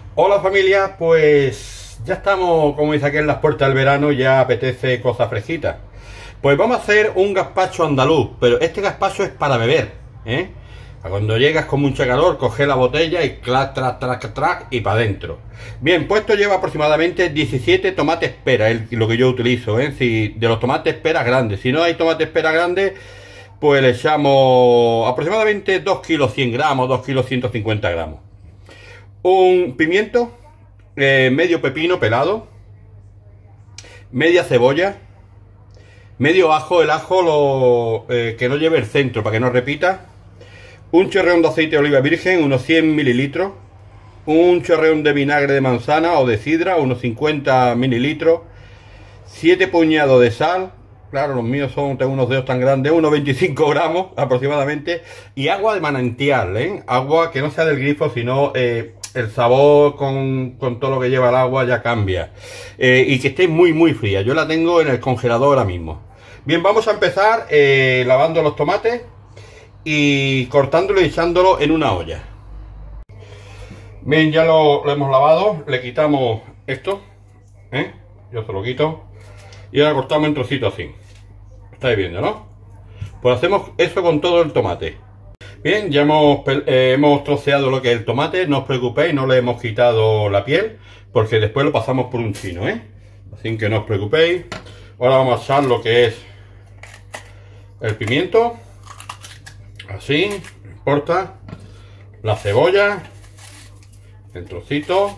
Hola familia, pues ya estamos, como dice aquí, en las puertas del verano, ya apetece cosas fresquitas. Pues vamos a hacer un gazpacho andaluz, pero este gazpacho es para beber, ¿eh? Cuando llegas con mucha calor, coge la botella y clac, trac, trac, trac y para adentro. Bien, pues esto lleva aproximadamente 17 tomates pera, es lo que yo utilizo, ¿eh? Si, de los tomates pera grandes. Si no hay tomates pera grandes, pues le echamos aproximadamente 2 kilos 100 gramos, 2 kilos 150 gramos. Un pimiento, medio pepino pelado, media cebolla, medio ajo, el ajo que no lleve el centro para que no repita, un chorreón de aceite de oliva virgen, unos 100 mililitros, un chorreón de vinagre de manzana o de sidra, unos 50 mililitros, 7 puñados de sal, claro, los míos tengo unos dedos tan grandes, unos 25 gramos aproximadamente, y agua de manantial, agua que no sea del grifo, sino el sabor con todo lo que lleva el agua ya cambia, y que esté muy fría. Yo la tengo en el congelador ahora mismo. Bien, vamos a empezar lavando los tomates y cortándolo y echándolo en una olla. Bien, ya lo hemos lavado, le quitamos esto, yo se lo quito, y ahora cortamos en trocitos así. Estáis viendo, ¿no? Pues hacemos eso con todo el tomate. Bien, ya hemos troceado lo que es el tomate, no os preocupéis, no le hemos quitado la piel, porque después lo pasamos por un chino, así que no os preocupéis. Ahora vamos a echar lo que es el pimiento, así, no importa, la cebolla, en trocitos,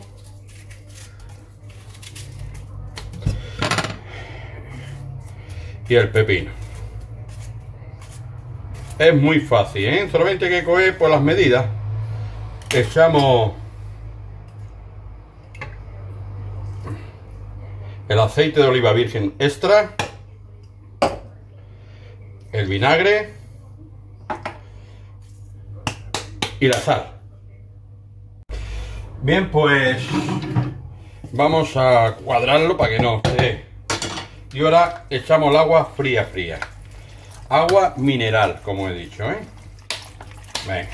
y el pepino. Es muy fácil, solamente hay que coger por las medidas. Echamos el aceite de oliva virgen extra, el vinagre y la sal. Bien, pues vamos a cuadrarlo para que no esté. Y ahora echamos el agua fría. Agua mineral, como he dicho, Venga.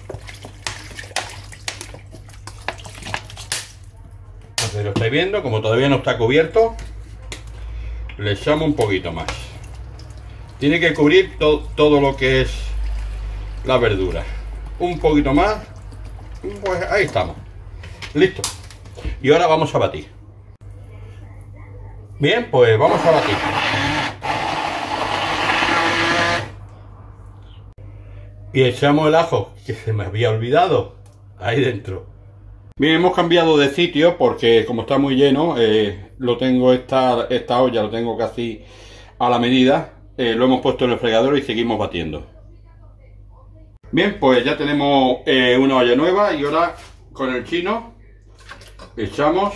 Entonces lo estáis viendo, como todavía no está cubierto, le echamos un poquito más. Tiene que cubrir todo lo que es la verdura. Un poquito más. Pues ahí estamos. Listo. Y ahora vamos a batir. Bien, pues vamos a batir. Y echamos el ajo, que se me había olvidado, ahí dentro. Bien, hemos cambiado de sitio porque como está muy lleno, lo tengo esta olla, lo tengo casi a la medida. Lo hemos puesto en el fregadero y seguimos batiendo. Bien, pues ya tenemos una olla nueva y ahora con el chino echamos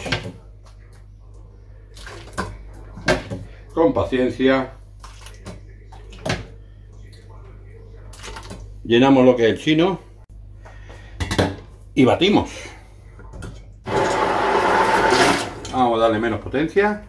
con paciencia. Llenamos lo que es el chino y batimos. Vamos a darle menos potencia.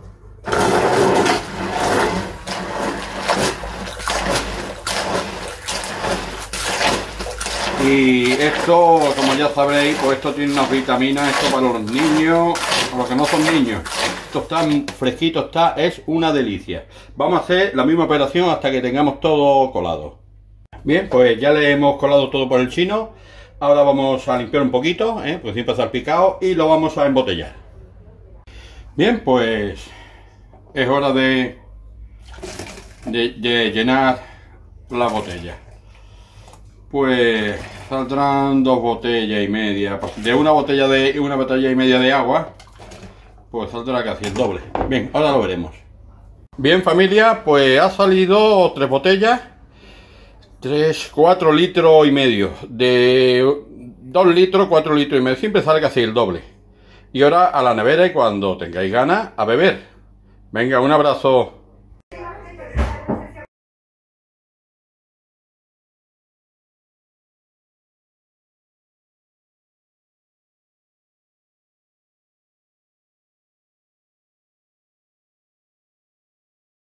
Y esto, como ya sabréis, pues esto tiene unas vitaminas, esto para los niños, para los que no son niños. Esto está fresquito, es una delicia.Amos a hacer la misma operación hasta que tengamos todo colado. Bien, pues ya le hemos colado todo por el chino. Ahora vamos a limpiar un poquito, pues siempre salpicado, y lo vamos a embotellar. Bien, pues es hora de llenar la botella. Pues saldrán 2 botellas y media. De una botella y media de agua, pues saldrá casi el doble. Bien, ahora lo veremos. Bien, familia, pues ha salido 3 botellas. 4 litros y medio. De 2 litros, 4 litros y medio. Siempre sale casi el doble. Y ahora a la nevera y cuando tengáis ganas a beber. Venga, un abrazo.